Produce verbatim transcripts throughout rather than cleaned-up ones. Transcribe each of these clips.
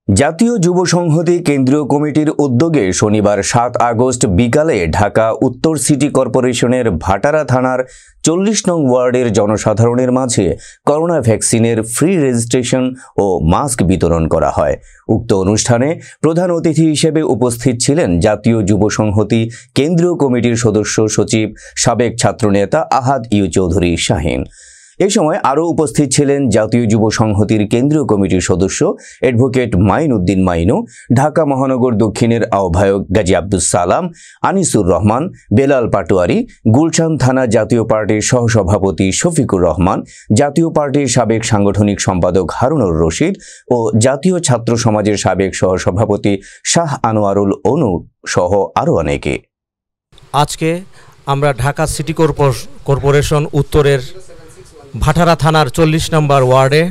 জাতীয় যুব সংহতি কেন্দ্রীয় কমিটির উদ্যোগে শনিবার সাত আগস্ট বিকালে ঢাকা উত্তর সিটি কর্পোরেশনের ভাটারা থানার চল্লিশ নং ওয়ার্ডের জনসাধারণের মাঝে করোনা ভ্যাকসিনের ফ্রি রেজিস্ট্রেশন ও মাস্ক বিতরণ করা হয়। উক্ত অনুষ্ঠানে প্রধান অতিথি হিসেবে উপস্থিত ছিলেন জাতীয় যুব সংহতি কেন্দ্রীয় কমিটির সদস্য সচিব সাবেক ছাত্রনেতা আহাদ ইউ চৌধুরী শাহীন। এ সময় আরও উপস্থিত ছিলেন জাতীয় যুব সংহতির কেন্দ্রীয় কমিটির সদস্য অ্যাডভোকেট মাইন উদ্দিন মাইনু, ঢাকা মহানগর দক্ষিণের আহ্বায়ক গাজী আব্দুস সালাম, আনিসুর রহমান, বেলাল পাটোয়ারি, গুলশান থানা জাতীয় পার্টির সহসভাপতি শফিকুর রহমান, জাতীয় পার্টির সাবেক সাংগঠনিক সম্পাদক হারুনুর রশিদ ও জাতীয় ছাত্র সমাজের সাবেক সহসভাপতি শাহ আনোয়ারুল অনু সহ আরও অনেকে। আজকে আমরা ঢাকা সিটি কর্পোরেশন উত্তরের ভাটারা থানার চল্লিশ নম্বর ওয়ার্ডে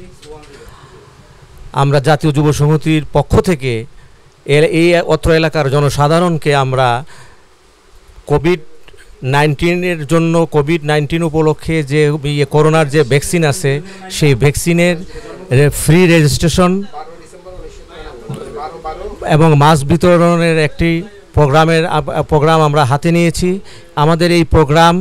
আমরা জাতীয় যুব সংহতির পক্ষ থেকে এই অত্র এলাকার জনসাধারণকে আমরা কোভিড নাইন্টিনের জন্য কোভিড নাইন্টিন উপলক্ষে যে করোনার যে ভ্যাকসিন আছে সেই ভ্যাকসিনের ফ্রি রেজিস্ট্রেশন এবং মাস্ক বিতরণের একটি প্রোগ্রামের প্রোগ্রাম আমরা হাতে নিয়েছি। আমাদের এই প্রোগ্রাম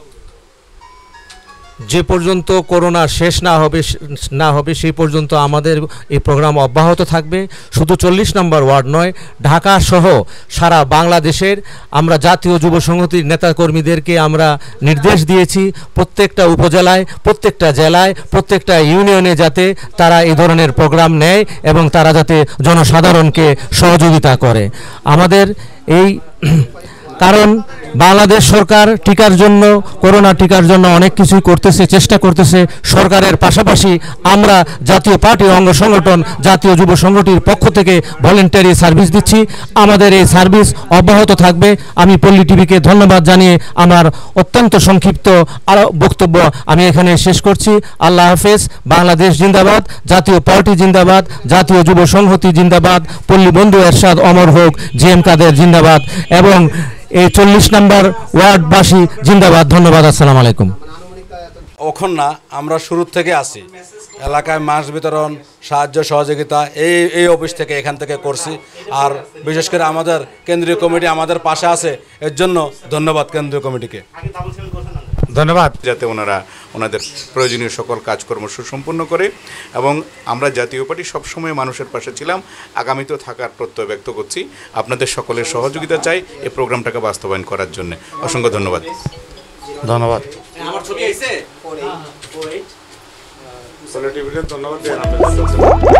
যে পর্যন্ত করোনা শেষ না হবে না হবে সেই পর্যন্ত আমাদের এই প্রোগ্রাম অব্যাহত থাকবে। শুধু চল্লিশ নম্বর ওয়ার্ড নয়, ঢাকা সহ সারা বাংলাদেশের আমরা জাতীয় যুব সংহতির নেতাকর্মীদেরকে আমরা নির্দেশ দিয়েছি প্রত্যেকটা উপজেলায়, প্রত্যেকটা জেলায়, প্রত্যেকটা ইউনিয়নে যাতে তারা এই ধরনের প্রোগ্রাম নেয় এবং তারা যাতে জনসাধারণকে সহযোগিতা করে। আমাদের এই কারণ বাংলাদেশ সরকার টিকার জন্য করোনা টিকার জন্য অনেক কিছুই করতেছে, চেষ্টা করতেছে। সরকারের পাশাপাশি আমরা জাতীয় পার্টির অঙ্গ সংগঠন জাতীয় যুব সংগঠনের পক্ষ থেকে ভলেন্টারি সার্ভিস দিচ্ছি। আমাদের এই সার্ভিস অব্যাহত থাকবে। আমি পল্লী টিভিকে ধন্যবাদ জানিয়ে আমার অত্যন্ত সংক্ষিপ্ত আরও বক্তব্য আমি এখানে শেষ করছি। আল্লাহ হাফেজ। বাংলাদেশ জিন্দাবাদ, জাতীয় পার্টি জিন্দাবাদ, জাতীয় যুব সংহতি জিন্দাবাদ, পল্লী বন্ধু এরশাদ অমর হোক, জি এম কাদের জিন্দাবাদ এবং এই চল্লিশ নম্বর ওয়ার্ডবাসী জিন্দাবাদ। ধন্যবাদ। আসসালামু আলাইকুম। এখন না, আমরা শুরু থেকে আসি এলাকায় মাস্ক বিতরণ, সাহায্য সহযোগিতা এই এই অফিস থেকে এখান থেকে করছি। আর বিশেষ করে আমাদের কেন্দ্রীয় কমিটি আমাদের পাশে আছে, এর জন্য ধন্যবাদ কেন্দ্রীয় কমিটিকে। ধন্যবাদ। যাতে ওনারা ওনাদের প্রয়োজনীয় সকল কাজকর্ম সুসম্পন্ন করে এবং আমরা জাতীয় পার্টি সবসময় মানুষের পাশে ছিলাম, আগামীতেও থাকার প্রত্যয় ব্যক্ত করছি। আপনাদের সকলের সহযোগিতা চাই এই প্রোগ্রামটাকে বাস্তবায়ন করার জন্য। অসংখ্য ধন্যবাদ। ধন্যবাদ। ধন্যবাদ।